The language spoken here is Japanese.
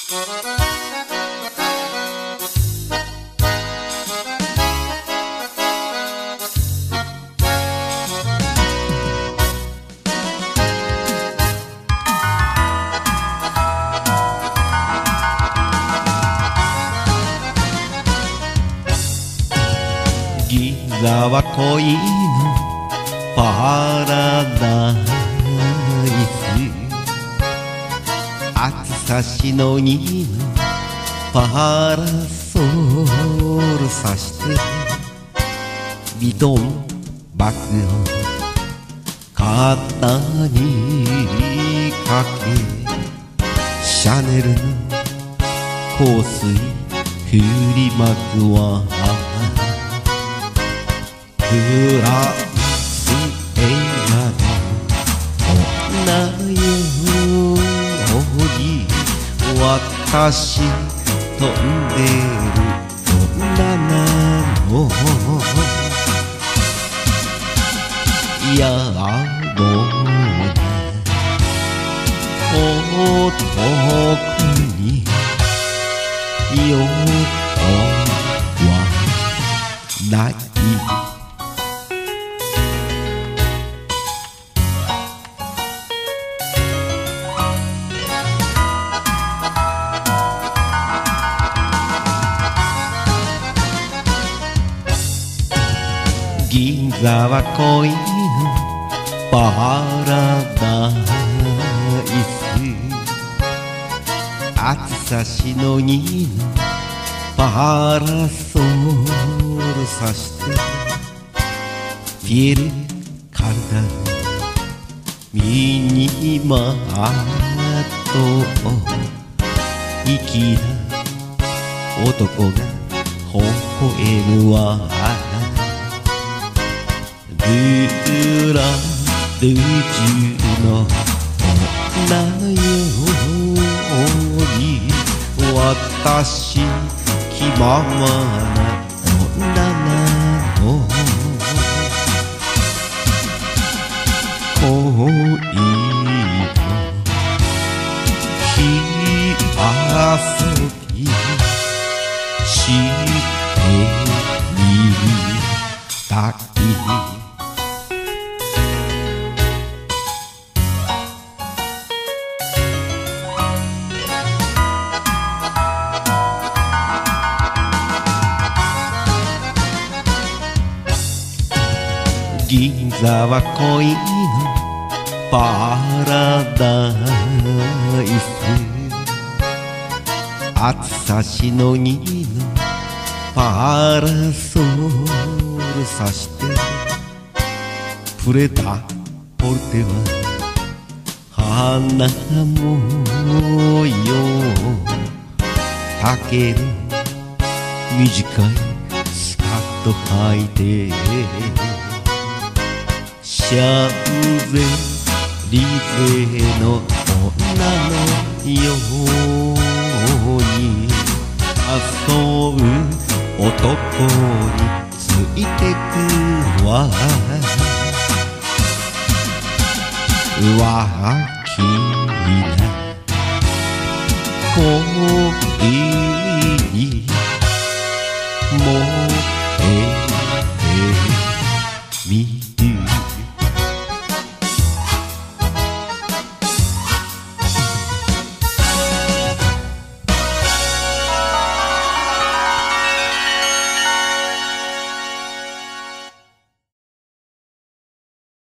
ギザは恋のパラダイス、暑さしのぎのパラソルさしてビトンバッグを肩にかけ、シャネルの香水振りまくわ、フランス映画の女ように私飛んでる女なの、やぼな男に用はない。銀座は恋のパラダイス、暑さしのぎのパラソルさしてピエール・カルダルミニマート、粋な男が微笑むわ、ルーラ・ルージュの女ように私気ままな女なの、恋の火遊びしてみたい。銀座は恋のパラダイス、暑さしのぎのパラソルさしてプレタポルテは花模様、丈の短いスカート履いてシャンゼリゼの女のように遊ぶ男についてくわ、わきな恋に燃えてみ